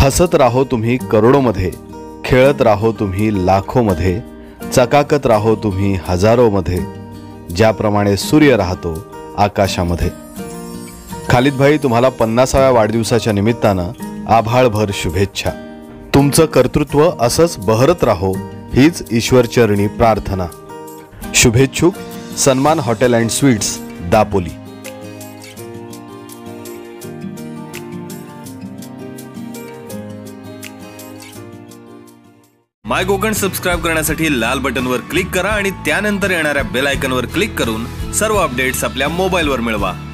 हसत राहो तुम्ही करोडोमध्ये, खेळत राहो तुम्ही लाखोमध्ये, चकाकत राहो तुम्ही हजारोमध्ये, ज्याप्रमाणे सूर्य राहतो आकाशामध्ये। खालिद भाई, तुम्हाला 50व्या वाढदिवसाच्या निमित्तानं आभाळभर शुभेच्छा। तुमचं कर्तृत्व असंच बहरत राहो हीच ईश्वरचरणी प्रार्थना। शुभेच्छुक सन्मान hotel and sweets, Dapoli. My Konkan subscribe करण्यासाठी लाल बटनवर क्लिक करा आणि त्यानंतर येणाऱ्या बेल आयकॉनवर क्लिक करून सर्व अपडेट्स आपल्या मोबाईलवर मिळवा।